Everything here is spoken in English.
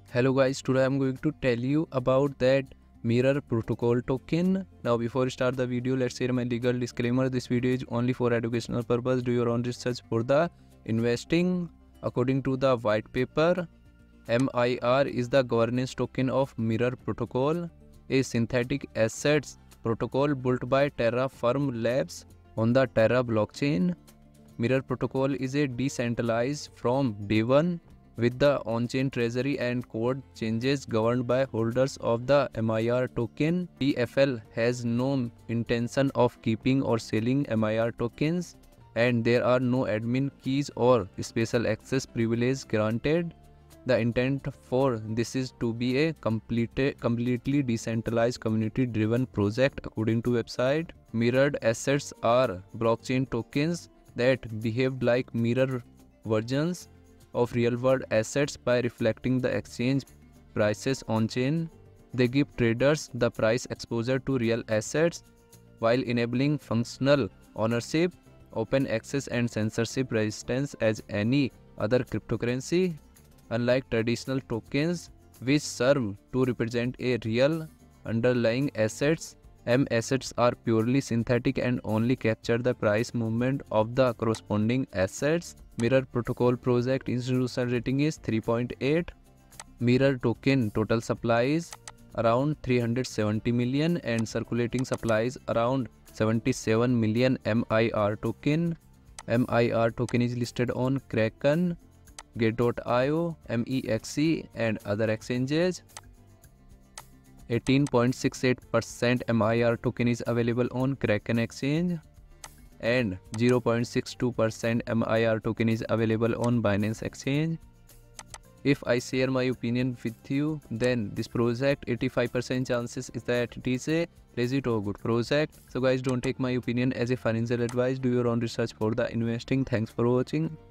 Hello guys, today I'm going to tell you about that Mirror Protocol token. Now before we start the video, let's share my legal disclaimer. This video is only for educational purpose. Do your own research for the investing. According to the white paper, MIR is the governance token of Mirror Protocol, a synthetic assets protocol built by Terraform Labs on the Terra blockchain. Mirror Protocol is a decentralized from day one, with the on-chain treasury and code changes governed by holders of the MIR token. TFL has no intention of keeping or selling MIR tokens, and there are no admin keys or special access privilege granted. The intent for this is to be a completely decentralized community-driven project. According to website, mirrored assets are blockchain tokens that behave like mirror versions of real-world assets by reflecting the exchange prices on-chain. They give traders the price exposure to real assets while enabling functional ownership, open access and censorship resistance as any other cryptocurrency. Unlike traditional tokens, which serve to represent a real underlying assets, M-assets are purely synthetic and only capture the price movement of the corresponding assets. Mirror Protocol project institutional rating is 3.8. Mirror token total supply is around 370 million and circulating supply is around 77 million MIR token. MIR token is listed on Kraken, Gate.io, MEXC and other exchanges. 18.68% MIR token is available on Kraken exchange and 0.62% MIR token is available on Binance exchange. If I share my opinion with you, then this project 85% chances is that it is a legit or good project. So guys, don't take my opinion as a financial advice. Do your own research for the investing. Thanks for watching.